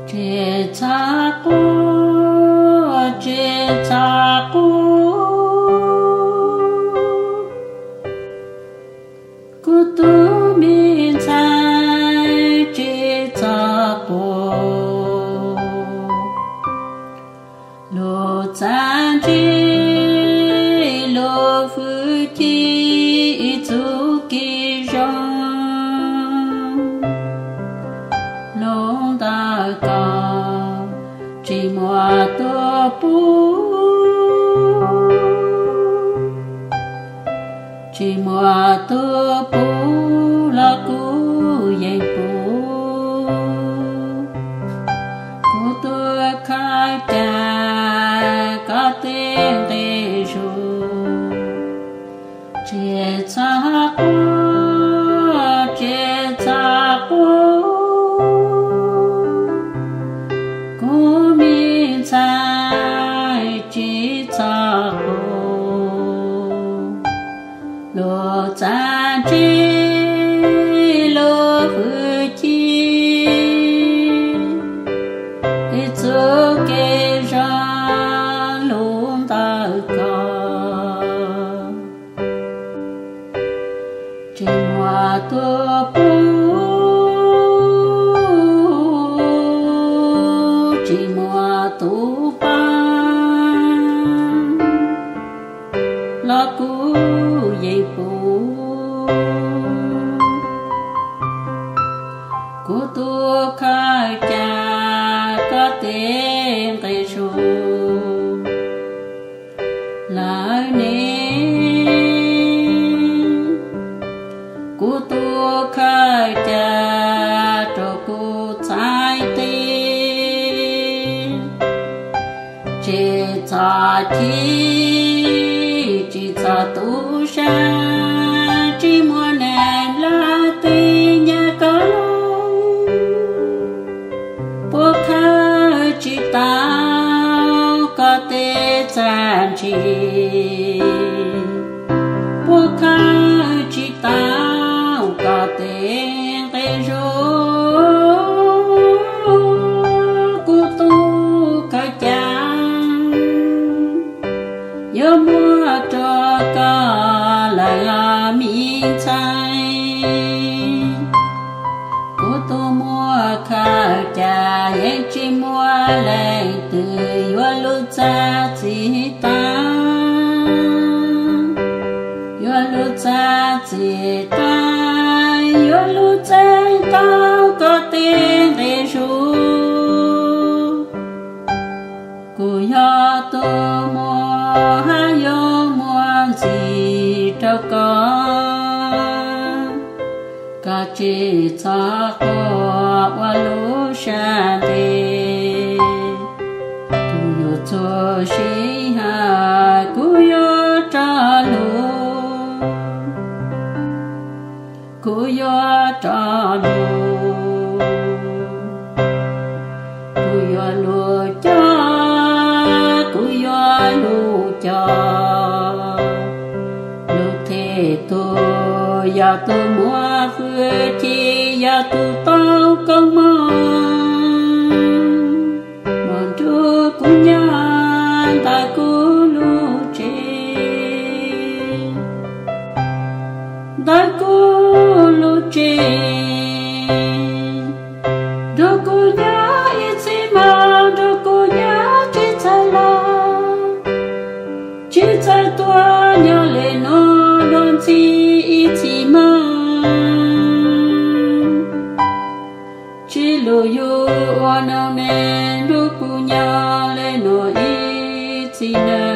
chế cha cô cô tu mi sai chế cha cô lô chan chế lô phu chi chu ki rong long ta ca chỉ mua tô pu chỉ mua tô pu là cú dây pu cú tôi khai trả cả tên tê ru chế cha cô cô mi sai chế cha cô lô cha chế lô phu chi chỗ kê ra luôn ta có chỉ hoa tô pu chỉ hoa tô pan là cú dây pu cú tu khai cha có tên cây su lại nên cú tu khai cha cho cú trái tim chỉ cha chỉ cha tu sa chỉ muốn em là tình nhà có bố khơi chỉ tao có thể chán chỉ bố khơi chỉ tao có thể cái rô cô tu cái chán nhớ mua cho cả là mi trái cô tu mua khai trả hay chỉ mua lại từ vô lúc cha chỉ ta vô lúc cha chỉ ta vô lúc cha tao có tiền để ru cô yo tu mua hay yo mua gì cho con cả chỉ cha cô qua lũ sa đi tu yo cho shi ha ku yo cha lu ku yo cha lu ku yo lu cha ku yo lu cha lu thế tu ya tu mua phơi chi ya tu tao công mòn chúa cũng nhớ ta cố lu trên ta cố lu trên đâu cố nhớ ít gì mà đâu cố nhớ chỉ sai lo chỉ sai tua nhớ lên nó đơn chi ít gì mà chỉ lo yo ono men du kunya le no itina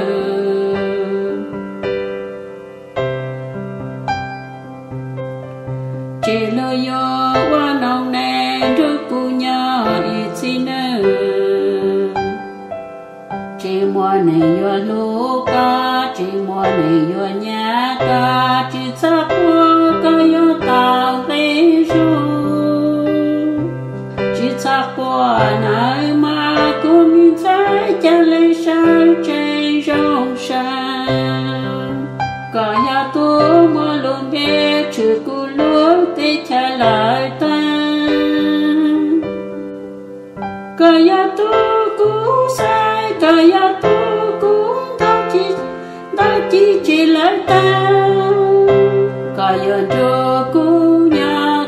chỉ lo yo ono men du kunya itina chỉ mua này yo lu ca chỉ mua này yo nhà ca chỉ sa qua ca yo tao lấy ru cha qua nơi mà cũng trái cha lấy sao trên rong sang cả nhà tôi mà luôn biết chữ cũ lúa tê cha lại ta cả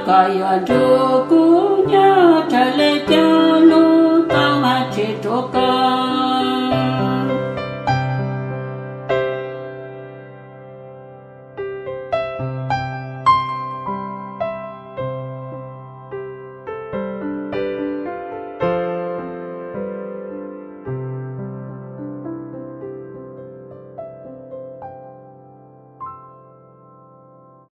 kaya do ku nya chale cha no ta ma che to ka